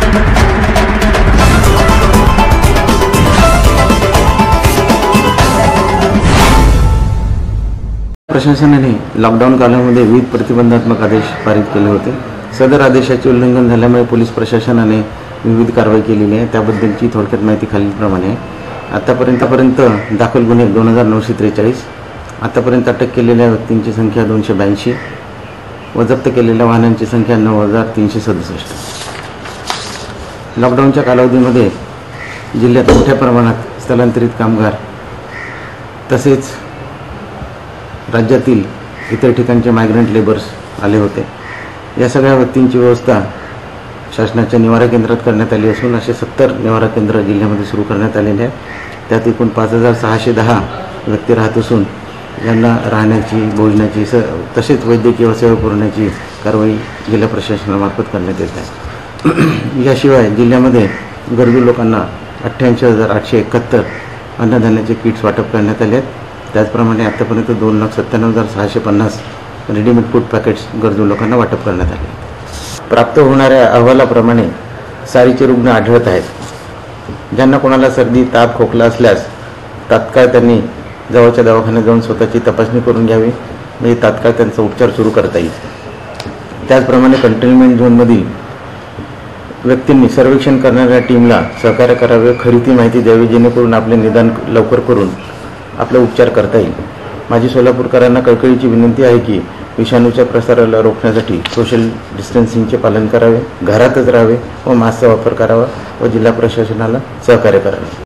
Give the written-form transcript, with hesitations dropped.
प्रशासनाने लॉकडाऊन कालामध्ये विविध प्रतिबंधात्मक आदेश पारित केले होते। सदर आदेशाचे उल्लंघन झाल्यामुळे पोलीस प्रशासनाने विविध कारवाई केलेली आहे। त्याबद्दलची थोडक्यात माहिती खालीलप्रमाणे आहे। आतापर्यंत दाखल गुन्हे 2943, आतापर्यंत अटक केलेल्या व्यक्तींची संख्या 282 व जप्त केलेल्या वाहनांची संख्या 9367। लॉकडाऊनच्या कालावधीमध्ये जिल्ह्यात मोठ्या प्रमाणात स्थलांतरित कामगार तसेच राज्यातील इतर ठिकाणचे मायग्रंट लेबर्स आले होते। या सगळ्या व्यक्तींची व्यवस्था शासनाच्या निवारा केंद्रात करण्यात आली असून असे 70 निवारा केंद्र जिल्ह्यामध्ये सुरू करण्यात आलेले आहेत। त्यात एकूण 5610 व्यक्ती राहत असून यांना राहण्याची, भोजनाची तसेच वैद्यकीय सेवा पुरवण्याची कारवाई जिल्हा प्रशासनामार्फत करण्यात येत आहे। याशिवाय जिल्ह्यामध्ये गरजू लोकांना 88,871 अन्नधान्याचे किट्स वाटप करण्यात आले आहेत। त्याचप्रमाणे आतापर्यंत 2,97,650 रेडीमेड फूड पॅकेट्स गरजू लोकांना वाटप करण्यात आले। प्राप्त होणाऱ्या अहवालाप्रमाणे सारीचे रुग्ण आढळत आहेत। ज्यांना कोणाला सर्दी, ताप, खोकला असल्यास तात्काळ त्यांनी जवळच्या दवाखान्यात जाऊन स्वतःची तपासणी करून घ्यावी, म्हणजे तात्काळ त्यांचा उपचार सुरू करता येईल। त्याचप्रमाणे कंटेनमेंट झोनमधील व्यक्तींनी सर्वेक्षण करणाऱ्या टीमला सहकार्य करावे, खरी ती माहिती द्यावी, जेणेकरून आपले निदान लवकर करून आपला उपचार करता येईल। माझी सोलापूरकरांना कळकळीची विनंती आहे की विषाणूच्या प्रसाराला रोखण्यासाठी सोशल डिस्टन्सिंगचे पालन करावे, घरातच राहावे व मास्कचा वापर करावा व जिल्हा प्रशासनाला सहकार्य करावे।